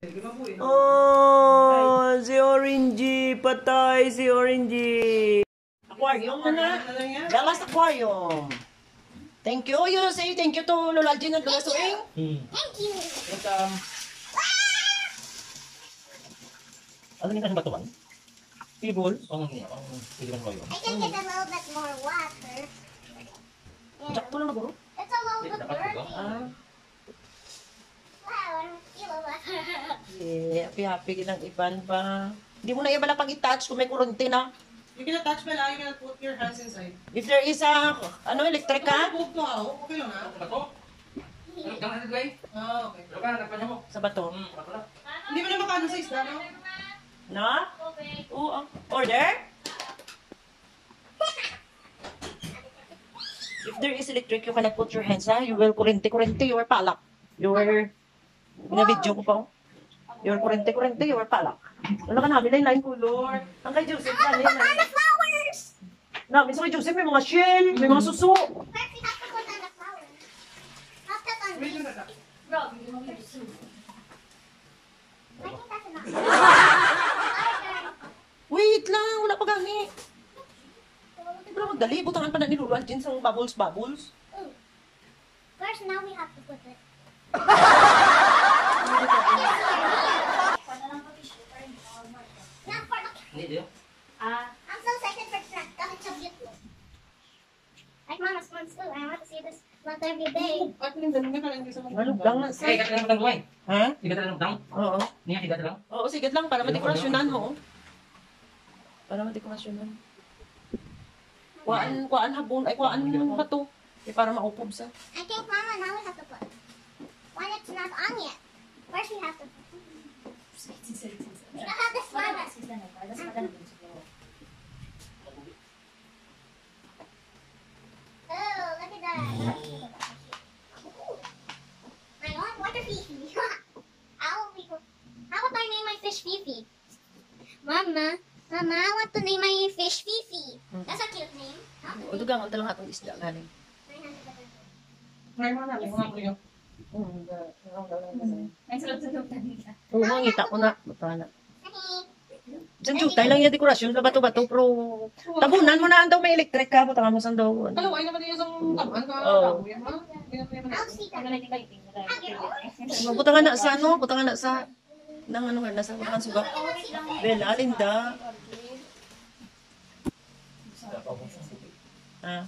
Oh, si Orangey. Patay si Orangey. Aquarium na. Dallas Aquarium. Thank you. You say thank you to Lola Jean at Lola Suing. Thank you. Welcome. Ano yung kasang batuan? People. Ang pilihan mo yun. I can get a little bit more water. Sakto lang naguro. It's a little bit dirty. Ah. Wow, I don't feel a lot. Yeah, happy-happy ng iban pa. Hindi mo na iba lang pag-i-touch kung may kurente na. You cannot touch pala, you cannot put your hands inside. If there is a, electric ka? Move to how? Okay lang na? Bato? Jangan natin gawin. Ah, okay. Pero ka, nagpanya mo. Sa bato. Bato na. Hindi mo na makano sa isda, no? Na? Oo. Order? If there is electric, you cannot put your hands, ha? You will kurente, you are palak. You are, binabidyo ko pa, oh. You are kurente, you are palak. Wala ka namin na yung color. Ang kay Joseph, yan, yan. On the flowers! Na, minsan kay Joseph, may mga shell, may mga suso. First, we have to put on the flowers. Have that on me. Bro, you want me to sue? I think that's enough. Wait lang, wala pa gani. Pero magdali, butangan pa na ni Lulu Algin sa bubbles. Ooh. First, now we have to put it. Not for the... Hindi, di yun. I'm so excited for track. That's so beautiful. Like Mama's fun too. I want to see this plant every day. At hindi na lang sa mga. Ano lang na Eh, sa... kata lang matang gawin. Ha? Hindi ka lang matang. Oo. Hindi nga, higat lang. Oo, sige lang, para madekorasyonan mo. Oh. Para madekorasyonan. Kuhaan habon, ay kuhaan bato. Eh, para maupob sa. I think Mama now we have to put. When it's not on yet. First we have to put. We don't have this one. Oh, look at that. I want water Fifi. How would I name my fish Fifi? Mama, I want to name my fish Fifi. That's a cute name. O, dugang, ang talang atong isda galing. Ngayon mo na, mga kuyo. Oo, ngita ko na. Bato na. Diyan, jutay lang yung dekorasyon sa bato-bato, pero tabunan mo na daw may electric ka, butangan mo sa daw. Kalaway naman yung isang tabuan ka. Oo. I'll see that. Butangan na sa ano, butangan na sa nang ano nga, nasa butangan suga. Bella, Linda. Ah.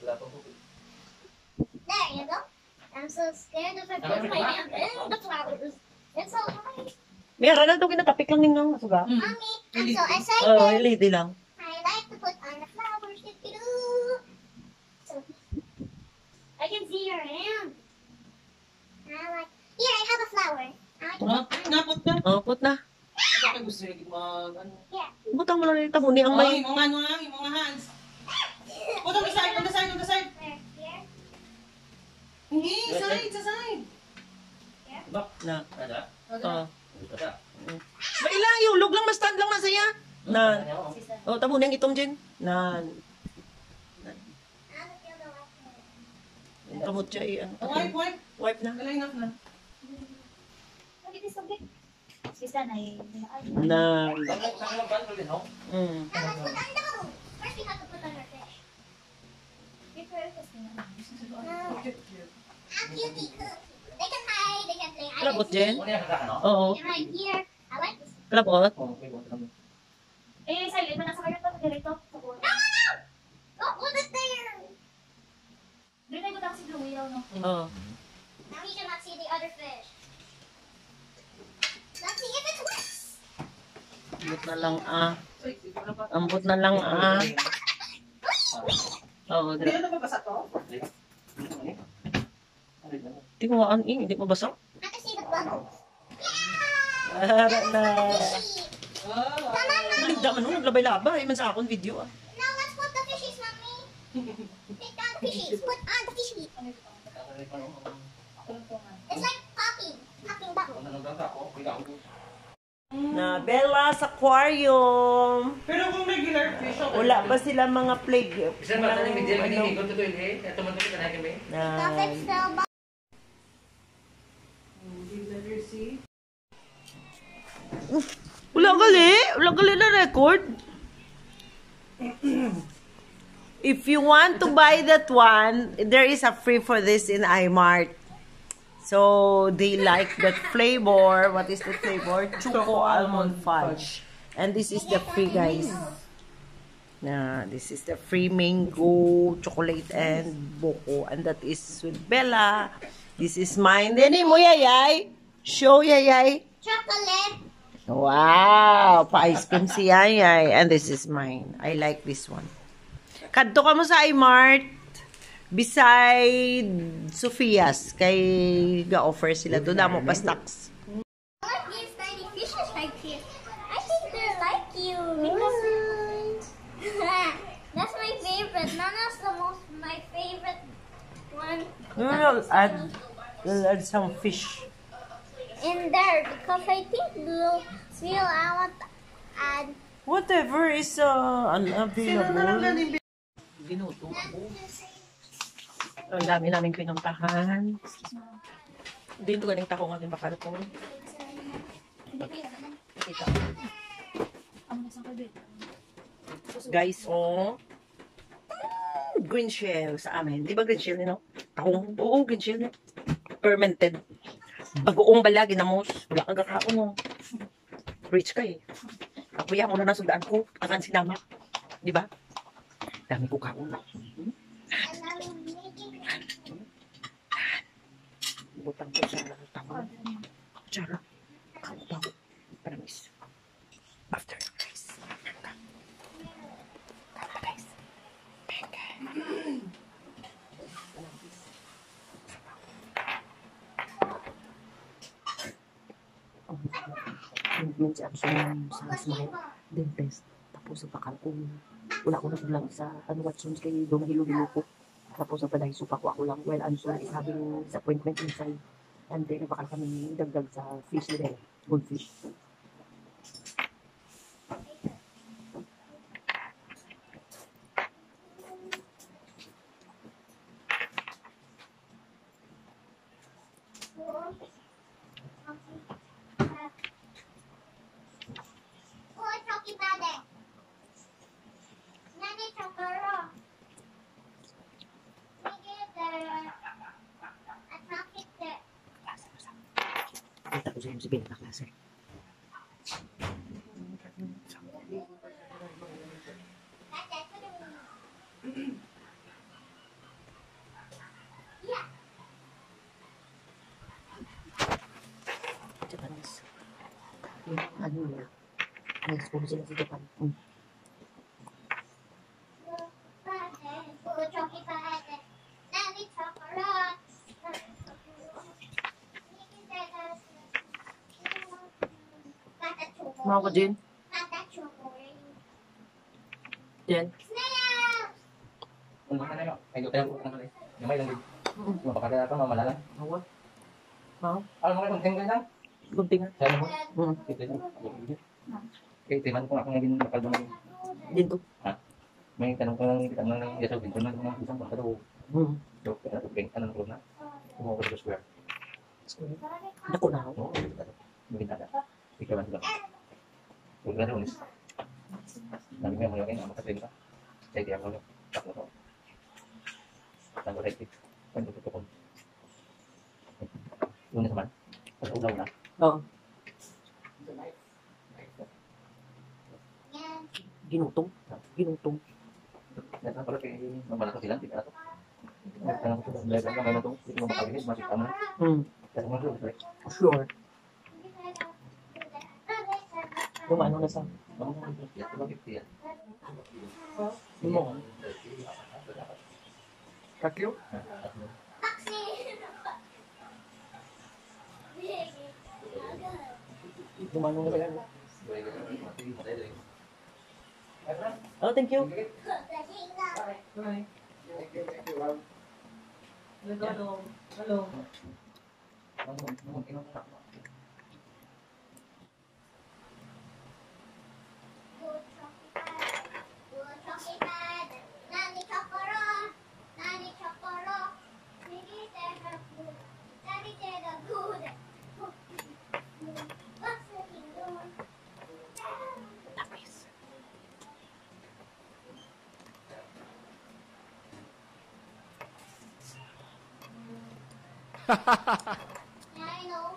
There you go. I'm so scared if I put my hand in the flowers. It's so high. Meron na daw kinatapik lang ningang suga. Mommy, I'm so Oo, excited. lady lang. I like to put on the flowers. So, I can see your hand. I like. Here, I have a flower. I like to put Napot na. Oh, put na. Bakit gusto nyo mag... ano? here. Butang mo lang yung tabuni ang may... Yung mga hands. Put on the side, on the side, on the side. Where? Here? Hindi, side, sa side. Bak, Na. ada. Oo. Ada. May ilang, yung lang, mas stand lang na saya. Na. Oh, tabuni ang itom dyan. Na. I don't feel the light. Yung kamot siya, ano. Wipe. Wipe na. Galay enough na. Look at this, so big. Na. Ang ban ko din, no? Mm. Now let's put on the balloon. First, we have to put on our fish. Ah, cutie. They can hide, they can play hide Kalabot and dyan? seek. Ano yung kagaka, no? Oo. And right here, I like this. Kalabot. Oo, okay, buwan ka naman. No, no! Don't put it there! Oo. Now we cannot see the other fish. Let's see if it works. Ambot na lang, ah. Ambot na lang, ah. Oo, Hindi na mabasa to? Hindi ko maan, hindi mo basa. I can see the bubbles. Para na. Fishy! Linda man, naglabay-labay. Man sa akong video, ah. Now let's put the fishies, mommy. Take down the fishies. Put on the fishy. It's like popping. Popping bubbles. Na Bella's Aquarium. Pero kung regular fish, okay. Wala pa sila mga plague. Bisa ba ito yung video? Hindi ko ito eh. Ito man ito ka na kami. Does it still bubble? Letter C. Wala gali. Wala gali na record. If you want to buy that one, there is a free for this in iMart. So, they like that flavor. What is the flavor? Choco almond fudge. And this is the free, guys. This is the free mango, chocolate, and buko. And that is with Bella. This is mine. Dini mo, Yayay. Show, Yayay. Chocolate. Wow! Pa-ice cream si Yayay. And this is mine. I like this one. Kadto ka mo sa iMart. Beside Sophia's. Kay ga-offer sila. Doon mo pa stocks. I like these tiny fishes right here. I think they're like you because that's my favorite. Nana's the most my favorite one. We'll add some fish. In there because I think I want to add. Whatever is unavailable. Ginuto ako. Ang dami namin pinuntahan. Dito galing tako nga din bakal ko. Kita. Guys, green shell sa amin. Di ba green shell no? Takong, oo, green shell no? Fermented. Bagoong bala, ginamos. Wala kang kakaon no? Rich ka eh. Ako yan, una na sundaan ko. Akan sinama. Di ba? Dami ko kaon. Butang ko sa tawag. Tsara. Kamu-bago. Paramis. After the rice. Come guys. Venga. Treatment si Absol sa smile. Dentist. Tapos sa bakal ko. Wala ko na lang sa Watson's kay Dong Hilo-Hilo ko. Tapos ang padahiso pa ko ako lang while Ansel is having his appointment inside. And then, bakal kami dagdag sa fish nila. Goldfish. Oh, talking about it. Nani chocolate. Kita ko sa si Bella klase. Japanese. Ano na? Nice po sila sa Japan. Mau ka din? Din? Kung baka na yun, ay doon ko lang ulit. Yung may lang din. Mapakagaya ka, mamalalan. Mau? Mau? Alam mo kayo, kung tinggal lang. Guntingan. Sabi mo, ito yun. Kaya timan ko ako ngayon nakalbang. Dito. May tanong ko lang, kita mo lang, yasaw, binto na mga isang pagkado. So, kaya natin, anong ko na? Kumuha ko sa square. Dako na ako. Oo, maganda na. Ikaw lang sila. Huwag na rin. Sabi ko yung mga yung makasay ka. Kaya kaya ko lang. Takbo ko. Tango right it. Tango ko ko. Lunes naman. Pag ulaw na. Oo. Ginutong. Ginutong. Nasa pala kay mamalaki sila. Hindi ka na to. Tanong ko sa live lang naman ito. Hindi mo makalinis. Masik ka mo na. Kasi mo na. Sure. Lumano na sa... Ano mo ito? Ito ba 50 yan? Mo. Kakyo? Lumano na sa yan. Oh, thank you. Bye. Hello. What's the Yeah, I know.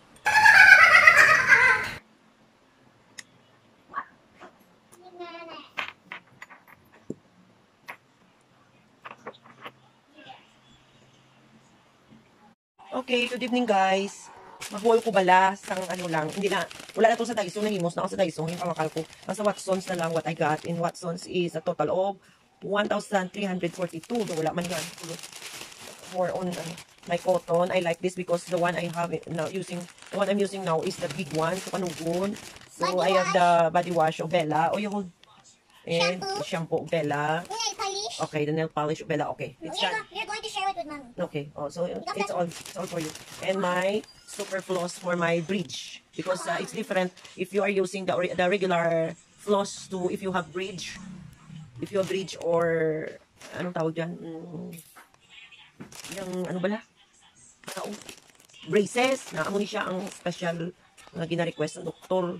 Okay, good evening guys. Mabuhay ko bala sang ano lang. Hindi na, wala na to sa Daiso. Nahimos na ako sa Daiso. Yung pamakal ko. Nasa Watsons na lang what I got. In Watsons is a total of 1,342. So, wala man yan. More on my cotton. I like this because the one I have now using, the one I'm using now is the big one. So, kanugon. So, Body I have the body wash of Bella. Oh, you hold. And shampoo of Bella. Nail polish. Okay, the nail polish of Bella. Okay, it's done. You're going to share it with mommy. Okay. Oh, so it's all for you. And my super floss for my bridge because it's different if you are using the regular floss to if you have bridge. If you have bridge or anong tawag diyan? Yung ano bala? Braces na amo ni siya ang special na gina-request ng doktor.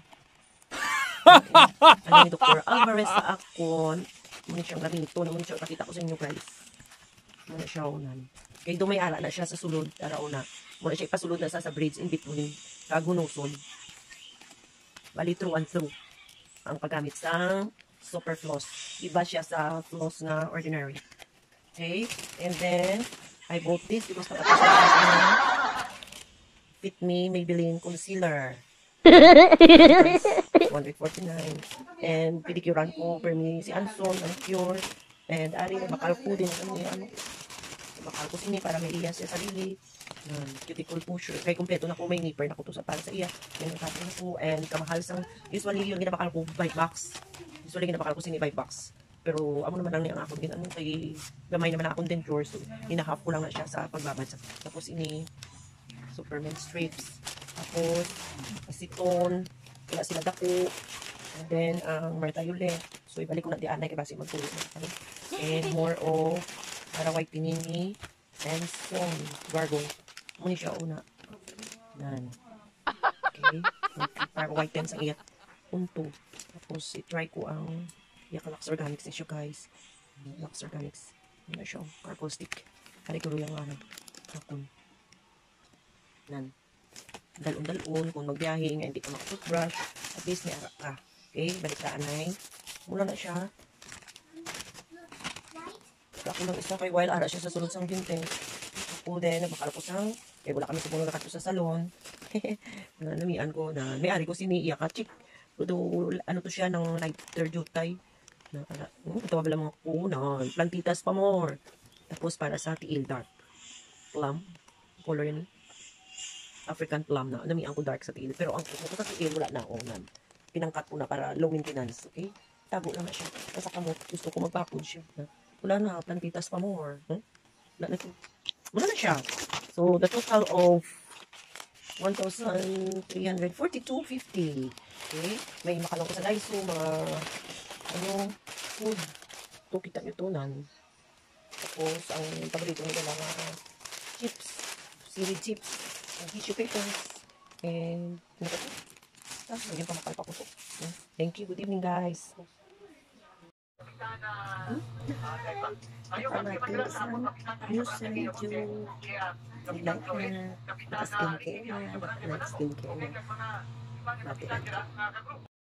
Ano ni Dr. Alvarez sa akon. Muna siyang gamito. Muna siyang pakita ko sa inyo guys. Muna siya unan. Kaya doon may ala na siya sa sulod. Taraw na. Muna siya ipasulod na sa bridge in between. Kagunuson. Bali through and through. Ang paggamit sa super floss. Iba siya sa floss na ordinary. Okay. And then, I bought this because nakapos na Fit Me Maybelline Concealer. 149 and pedicurean ko per me si Anson manicure and ari bakal ko din ano bakal ko sini para may iya siya sarili cuticle pusher kay kompleto na ko may nipper na ko to sa para sa iya may nakapin ko and kamahal sang usually yung ginabakal ko 5 bucks usually ginabakal ko sini 5 bucks pero amo naman lang ni ang akong din ano kay gamay naman akong denture so hinahap ko lang na siya sa pagbabad tapos ini Superman strips tapos aceton wala sila dako and then ang martayulet so ibalik ko na di anay kay basi magtuloy and more of para whitening ni and some gargle muna siya una nan okay para whiten sa iya punto tapos i-try ko ang yak Lux Organics niya guys Lux Organics muna siya gargle stick kari ko yung ano kapon nan dalon-dalon kung magbiyahe nga hindi ka makatoothbrush at least may arak ka okay balik ka anay mula na siya ako lang isang kay while ara siya sa sulod sang ginting ako din nagbakalapos sang kaya wala kami sa puno nakato sa salon namian ko na may ari ko siniiya ka chick pero ano to siya ng lighter duty na ito ba mga kuna plantitas pa more tapos para sa tiil dark plum color yan African plum na. Namiang ko dark sa tiil. Pero ang gusto ko sa tiil, wala na ako. Pinangkat ko na para low maintenance. Okay? Tago lang na siya. Nasa kamot. Gusto ko mag-backwood siya. Wala na. Plantitas pa more. Wala na ito. Wala na siya. So, the total of 1,342.50. Okay? May makalang ko sa Daiso. Mga food. Ito, kita nyo ito. Tapos, ang paborito nila mga chips. Seaweed chips. Tissue papers and lagyan pa makalpa ko to. Thank you. Good evening guys. Skincare.